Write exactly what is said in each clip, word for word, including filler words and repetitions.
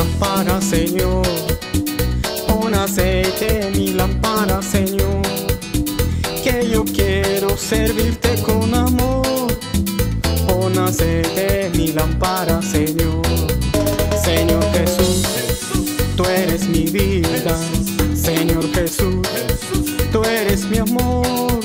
lámpara, Señor. Pon aceite en mi lámpara, Señor, que yo quiero servirte con amor. Pon aceite en mi lámpara, Señor. Señor Jesús, tú eres mi vida. Señor Jesús, tú eres mi amor.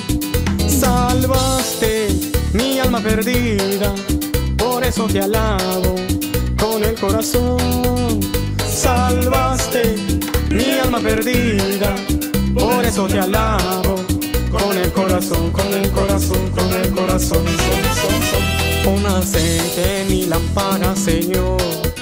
Salvaste mi alma perdida, por eso te alabo con el corazón. Salvaste mi alma perdida, por eso te alabo con el corazón, con el corazón, con el corazón. Son, son, son. Pon aceite en mi lámpara, Señor.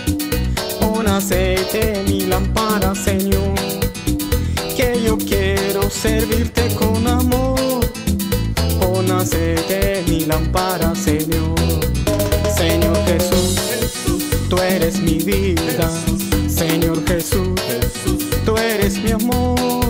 Pon aceite en mi lámpara, Señor, que yo quiero servirte con amor. Pon aceite en mi lámpara, Señor. Señor Jesús, tú eres mi vida. Señor Jesús, tú eres mi amor.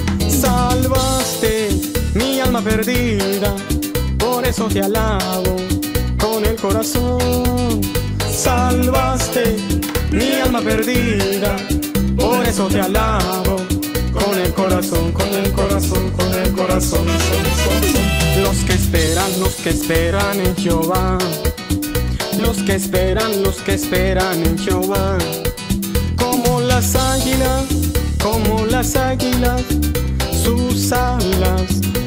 Salvaste mi alma perdida, por eso te alabo con el corazón. Salvaste mi alma perdida, por eso te alabo con el corazón, con el corazón, con el corazón. Son, son, son. Los que esperan, los que esperan en Jehová, los que esperan, los que esperan en Jehová, como las águilas, como las águilas, sus alas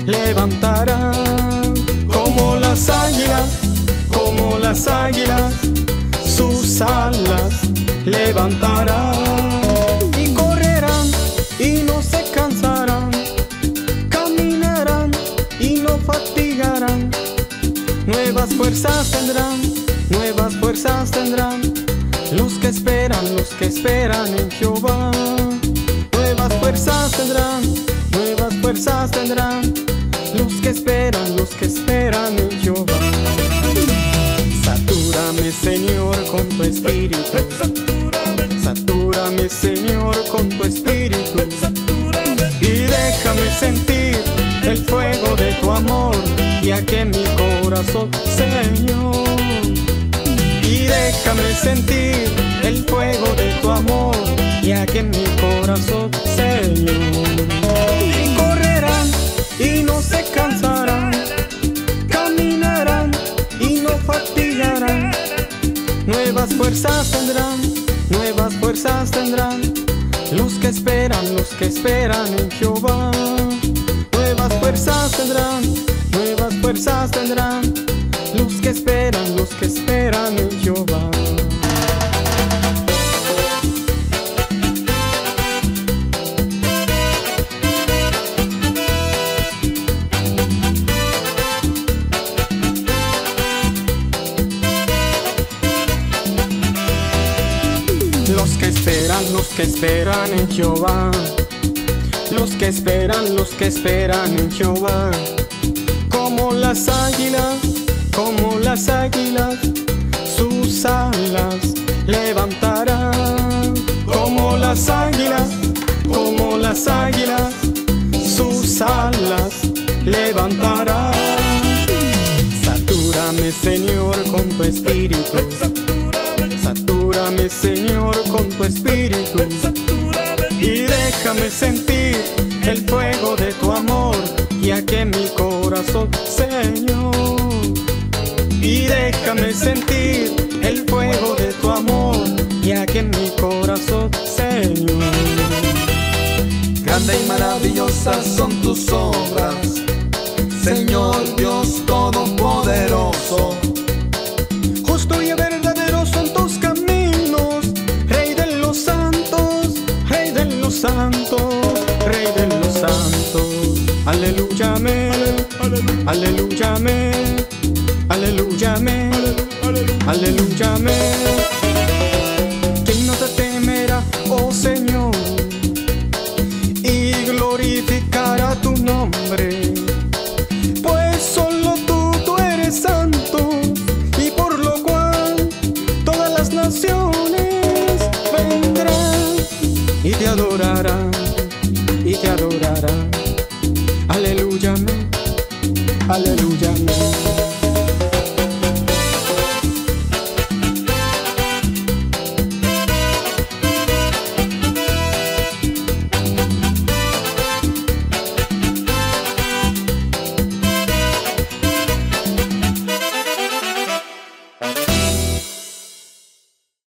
levantarán. Como las águilas, como las águilas, sus alas levantarán. Y correrán y no se cansarán, caminarán y no fatigarán. Nuevas fuerzas tendrán, nuevas fuerzas tendrán, los que esperan, los que esperan en Jehová. Nuevas fuerzas tendrán, nuevas fuerzas tendrán, los que esperan, los que esperan en Jehová. Satúrame, Señor, con tu espíritu. Satúrame, Señor, con tu espíritu. Y déjame sentir el fuego de tu amor, y aquí en mi corazón, Señor. Y déjame sentir el fuego de tu amor, y aquí en mi corazón, Señor. Y correrán y no se cansarán, caminarán y no fatigarán. Nuevas fuerzas tendrán, nuevas fuerzas tendrán, los que esperan, los que esperan en Jehová. Nuevas fuerzas tendrán, nuevas fuerzas tendrán, los que esperan, los que esperan en Jehová. Los que esperan, los que esperan en Jehová, los que esperan, los que esperan en Jehová, como las águilas, como las águilas, sus alas levantarán. Como las águilas, como las águilas, sus alas levantarán. Satúrame, Señor, con tu espíritu. Satúrame, Señor, con tu espíritu. Y déjame sentir el fuego de tu amor, y aquí en mi corazón, Señor. Y déjame sentir el fuego de tu amor, y aquí en mi corazón, Señor. Grande y maravillosas son tus obras, Señor Dios Todopoderoso. Justo y verdadero son tus caminos, Rey de los santos, Rey de los santos, Rey de los santos. Aleluya, amén, aleluya, amén, aleluya, amén, aleluya, amén. ¿Quién no te temerá, oh Señor, y glorificará tu nombre? Pues solo tú, tú eres santo, y por lo cual todas las naciones vendrán y te adorarán, y te adorarán. Aleluya, amén, aleluya.